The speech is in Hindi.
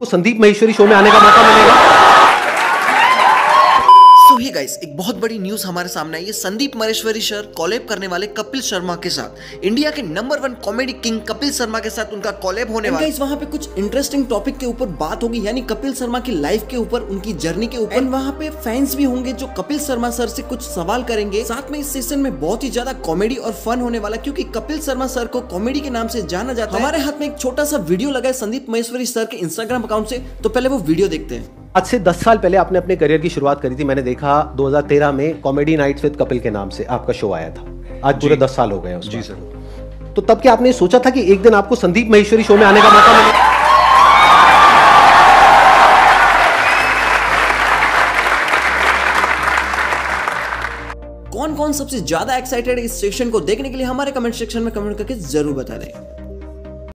संदीप महेश्वरी शो में आने का मौका मिलेगा। सो हे गाइस, एक बहुत बड़ी न्यूज हमारे सामने आई है। संदीप महेश्वरी सर कॉलेब करने वाले कपिल शर्मा के साथ, इंडिया के number 1 comedy king Kapil Sharma के साथ उनका कॉलेब होने वाला है। गाइस, वहां पे कुछ इंटरेस्टिंग टॉपिक के ऊपर बात होगी, यानी कपिल शर्मा की लाइफ के ऊपर, उनकी जर्नी के ऊपर। वहां पे फैंस भी होंगे जो कपिल शर्मा सर से कुछ सवाल करेंगे। साथ में इस सेशन में बहुत ही ज्यादा कॉमेडी और फन होने वाला, क्योंकि कपिल शर्मा सर को कॉमेडी के नाम से जाना जाता है। हमारे हाथ में एक छोटा सा वीडियो लगा है संदीप महेश्वरी सर के इंस्टाग्राम अकाउंट से, तो पहले वो वीडियो देखते हैं। आज से 10 साल पहले आपने अपने करियर की शुरुआत करी थी। मैंने देखा 2013 में कॉमेडी नाइट्स विद कपिल के नाम से आपका शो आया था। आज पूरे 10 साल हो गए उसको। जी सर। तो तब क्या आपने सोचा था कि एक दिन आपको संदीप महेश्वरी शो में आने का मौका मिलेगा? कौन कौन सबसे ज्यादा एक्साइटेड है इस सेशन को देखने के लिए? हमारे कमेंट सेक्शन में कमेंट करके जरूर बता दें।